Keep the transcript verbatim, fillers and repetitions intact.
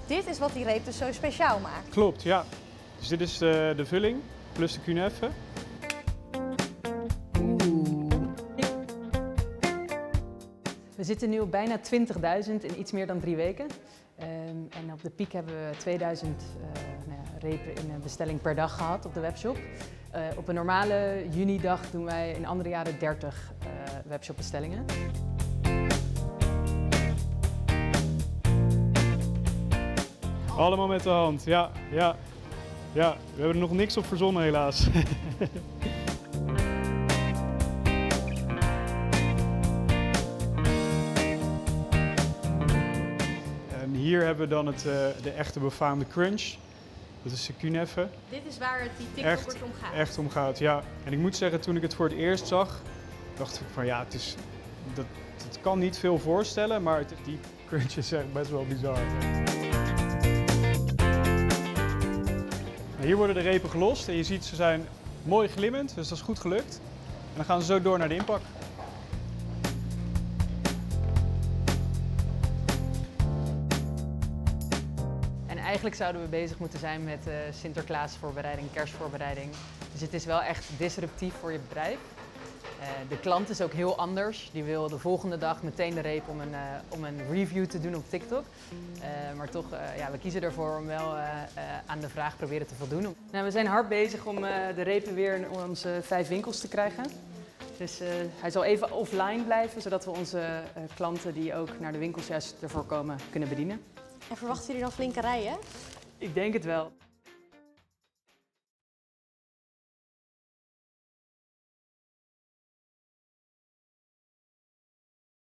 dit is wat die reep dus zo speciaal maakt. Klopt, ja. Dus dit is de, de vulling plus de kuneffen. We zitten nu op bijna twintigduizend in iets meer dan drie weken. Um, en op de piek hebben we tweeduizend uh, nou ja, repen in een bestelling per dag gehad op de webshop. Uh, op een normale junidag doen wij in andere jaren dertig uh, webshopbestellingen. Allemaal met de hand, ja, ja. Ja, we hebben er nog niks op verzonnen helaas. En hier hebben we dan het, uh, de echte befaamde crunch. Dat is de kuneffen. Dit is waar het die Echt, TikTokkers om gaat. echt om gaat, ja. En ik moet zeggen, toen ik het voor het eerst zag, dacht ik van ja, het is, dat, het kan niet veel voorstellen, maar het, die crunch is echt best wel bizar. Hier worden de repen gelost en je ziet ze zijn mooi glimmend, dus dat is goed gelukt. En dan gaan ze zo door naar de inpak. En eigenlijk zouden we bezig moeten zijn met uh, Sinterklaasvoorbereiding, kerstvoorbereiding. Dus het is wel echt disruptief voor je bedrijf. Uh, de klant is ook heel anders. Die wil de volgende dag meteen de reep om een, uh, om een review te doen op TikTok. Uh, maar toch, uh, ja, we kiezen ervoor om wel uh, uh, aan de vraag proberen te voldoen. Nou, we zijn hard bezig om uh, de repen weer in onze vijf winkels te krijgen. Dus uh, hij zal even offline blijven, zodat we onze uh, klanten die ook naar de winkels juist ervoor komen kunnen bedienen. En verwachten jullie dan flinke rijen? Ik denk het wel.